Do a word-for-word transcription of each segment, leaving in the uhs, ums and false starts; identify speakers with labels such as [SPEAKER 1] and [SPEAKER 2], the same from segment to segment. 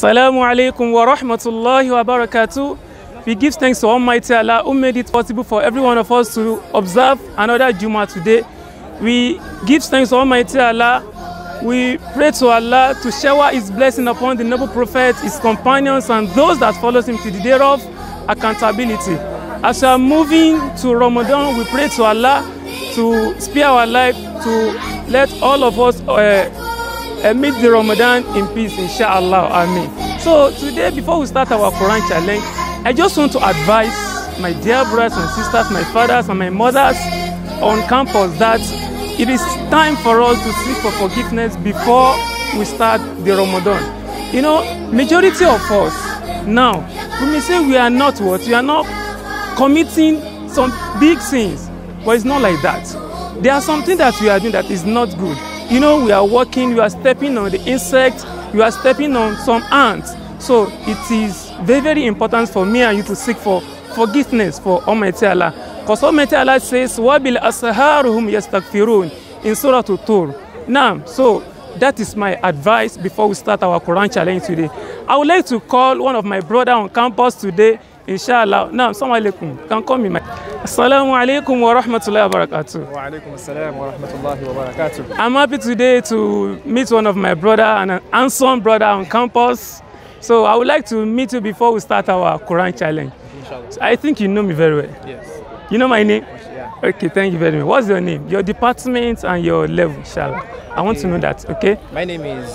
[SPEAKER 1] Assalamu alaikum wa rahmatullahi wa barakatuh. We give thanks to Almighty Allah who made it possible for every one of us to observe another Jummah today. We give thanks to Almighty Allah. We pray to Allah to shower His blessing upon the noble Prophet, his companions, and those that follow him to the day of accountability. As we are moving to Ramadan, we pray to Allah to spare our life, to let all of us uh, uh, meet the Ramadan in peace, inshallah. Amen. So today, before we start our Quran challenge, I just want to advise my dear brothers and sisters, my fathers and my mothers on campus that it is time for us to seek for forgiveness before we start the Ramadan. You know, majority of us now, we may say we are not what? We are not committing some big sins, but it's not like that. There are something that we are doing that is not good. You know, we are walking, we are stepping on the insect, we are stepping on some ants. So it is very, very important for me and you to seek for forgiveness for Almighty Allah. Because Almighty Allah says, وَبِالْ أَسْهَارُهُمْ يَسْتَغْفِرُونَ in Surah Tur. Now, so that is my advice before we start our Quran challenge today. I would like to call one of my brothers on campus today, inshallah. Now, assalamu alaikum. You can call me my. Assalamu alaikum wa rahmatullahi wa barakatuh.
[SPEAKER 2] Wa alaikum assalam wa rahmatullahi wa barakatuh.
[SPEAKER 1] I'm happy today to meet one of my brother and an handsome brother on campus. So I would like to meet you before we start our Quran challenge.
[SPEAKER 2] Inshallah.
[SPEAKER 1] So I think you know me very well.
[SPEAKER 2] Yes.
[SPEAKER 1] You know my name?
[SPEAKER 2] Yeah.
[SPEAKER 1] Okay, thank you very much. What's your name? Your department and your level, inshallah. I want to know that, okay?
[SPEAKER 2] My name is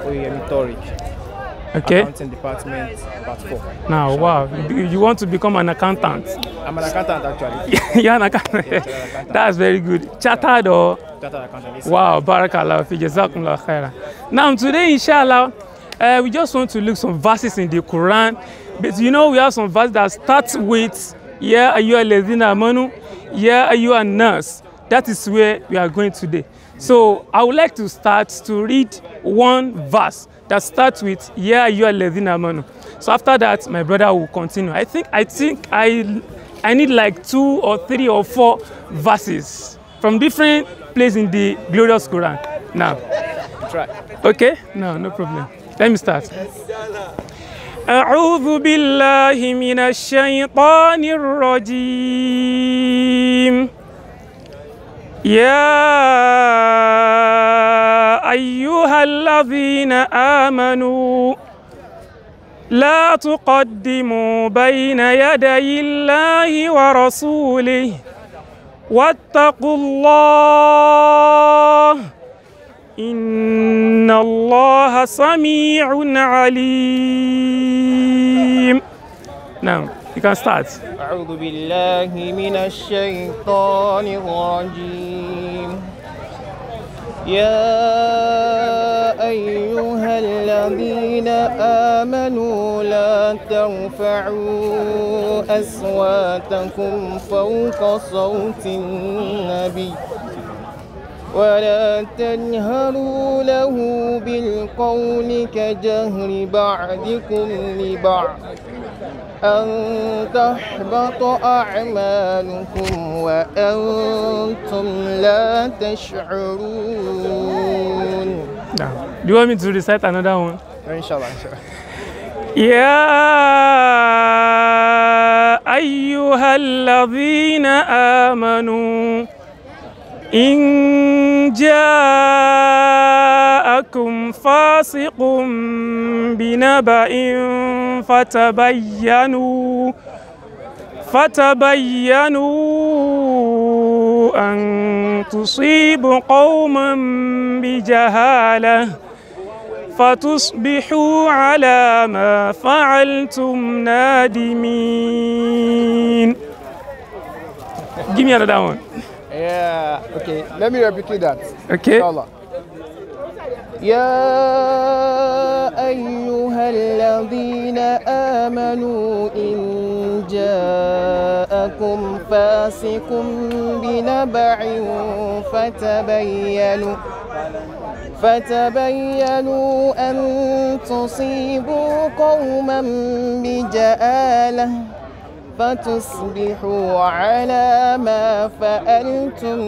[SPEAKER 2] Torik.
[SPEAKER 1] Okay.
[SPEAKER 2] Accounting department, part four.
[SPEAKER 1] Now, wow, you, you want to become an accountant?
[SPEAKER 2] I'm an accountant actually.
[SPEAKER 1] You're an accountant.
[SPEAKER 2] Yeah, accountant.
[SPEAKER 1] That's very good. Chartered or?
[SPEAKER 2] Chartered accountant.
[SPEAKER 1] Wow, barakallah fi jazakumullah khairan. Now, today, inshallah, uh, we just want to look some verses in the Quran. But you know, we have some verses that start with Ya ayyuha alladhina amanu, Ya ayyuha an-nas. That is where we are going today. So I would like to start to read one verse that starts with Ya ayyuha alladhina amanu. So after that, my brother will continue. I think I think I I need like two or three or four verses from different places in the glorious Quran. Now,
[SPEAKER 2] try.
[SPEAKER 1] Okay? No, no problem. Let me start. أعوذ بالله من الشيطان الرجيم يا أيها الذين آمنوا لا تقدموا بين يدي الله ورسوله واتقوا الله إن الله سميع عليم. Now, you can start.
[SPEAKER 2] أعوذ بالله من الشيطان الرجيم يا أيها الذين آمنوا لا ترفعوا أصواتكم فوق صوت النبي ولا تجهروا له بالقول كجهر بعضكم لبعض أن تحبط أعمالكم وأنتم لا تشعرون.
[SPEAKER 1] Now, do you want me to recite another one?
[SPEAKER 2] Inshallah, inshallah.
[SPEAKER 1] يا أيها الذين آمنوا إن جاءكم فاسق بنبأ فتبينوا فتبينوا أن تصيبوا قوما بجهالة فتصبحوا على ما فعلتم نادمين. Give me another one.
[SPEAKER 2] Yeah, okay. Let me replicate that.
[SPEAKER 1] Okay.
[SPEAKER 2] Inshallah. يا أيها الذين آمنوا إن جاءكم فاسق بنبأ فتبينوا فتبينوا أن تصيبوا قوما بجهالة فتصبحوا على ما فعلتم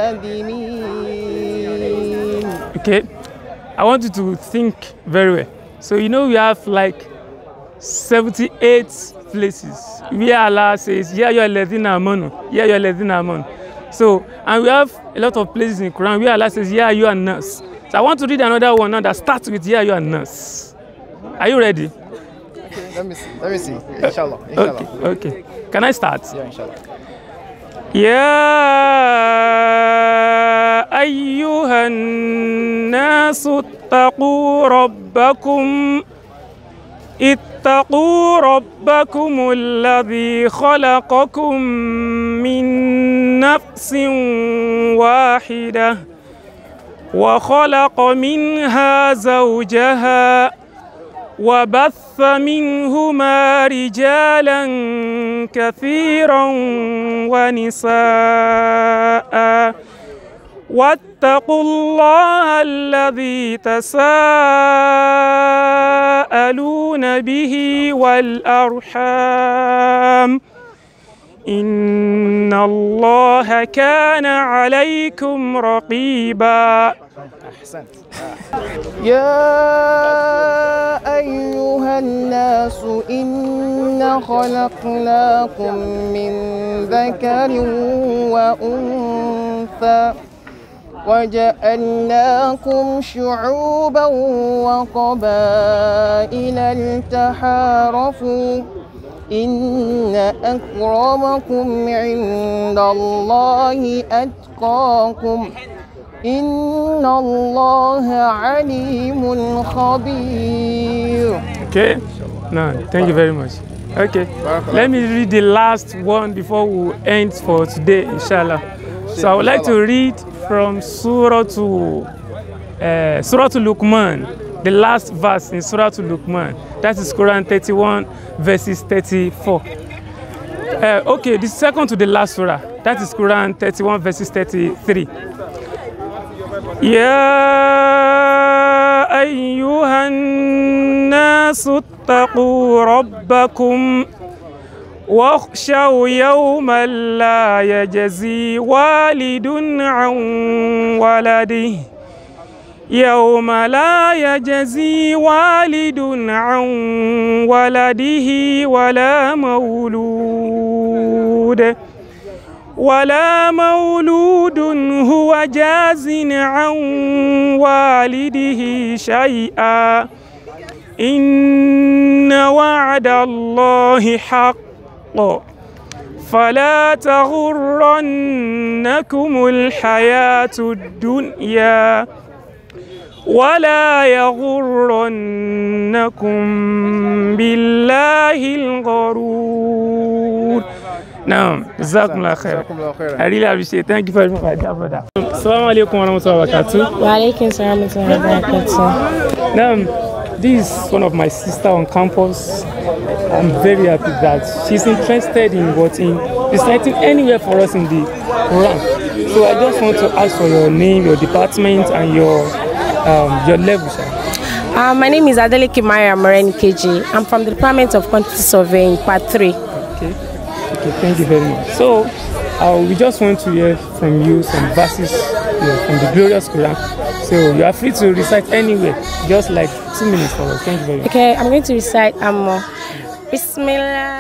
[SPEAKER 2] نادمين.
[SPEAKER 1] Okay, I want you to think very well. So you know we have like seventy-eight places where Allah says, "Ya ayyuhal ladhina amanu, ya ayyuhal ladhina amanu." So, and we have a lot of places in Quran where Allah says, "Ya ayyuhan nas." So I want to read another one now that starts with "Ya ayyuhan nas." Are you ready?
[SPEAKER 2] Okay, let me see. Let me see. Inshallah. Inshallah.
[SPEAKER 1] Okay. Okay. Can I start?
[SPEAKER 2] Yeah, inshallah.
[SPEAKER 1] يا أيها الناس اتقوا ربكم اتقوا ربكم الذي خلقكم من نفس واحدة وخلق منها زوجها وبث منهما رجالا كثيرا ونساء واتقوا الله الذي تساءلون به والأرحام إن الله كان عليكم رقيبا.
[SPEAKER 2] أحسنت. يا أيها الناس إنا خلقناكم من ذكر وأنثى وجعلناكم شعوبا وقبائل لتعارفوا إن أكرمكم عند الله أتقاكم إن الله عليم خبير.
[SPEAKER 1] Okay, no, thank you very much. Okay, let me read the last one before we end for today, inshallah. So I would like to read from Surah to uh, Surah to Luqman, the last verse in Surah to Luqman. That is Quran thirty-one, verses thirty-four. Uh, okay, the second to the last surah. That is Quran thirty-one, verses thirty-three. يا أيها الناس اتقوا ربكم واخشوا يوما لا يجزي والد عن ولده يوم لا يجزي والد عن ولده ولا مولود ولا مولود هو جاز عن والده شيئا إن وعد الله حق فلا تغرنكم الحياة الدنيا ولا يغرنكم بالله الغرور. Now, Jazakumullah khair. I really appreciate it. Thank you very much for that. Assalamu alaikum wa rahmatullahi wa barakatuh.
[SPEAKER 3] Wa alaikum salam wa barakatuh.
[SPEAKER 1] Now, this is one of my sisters on campus. I'm very happy that she's interested in what in reciting anywhere for us in the Quran. So I just want to ask for your name, your department, and your um, your level, sir.
[SPEAKER 3] Uh, my name is Adeleke Maya Moreni K J. I'm from the Department of Quantity Surveying, Part three.
[SPEAKER 1] Okay. Okay, thank you very much. So, uh, we just want to hear from you some verses you know, from the glorious Quran. So, you are free to recite anywhere, just like two minutes for us. Thank you very much.
[SPEAKER 3] Okay, I'm going to recite um, Bismillah.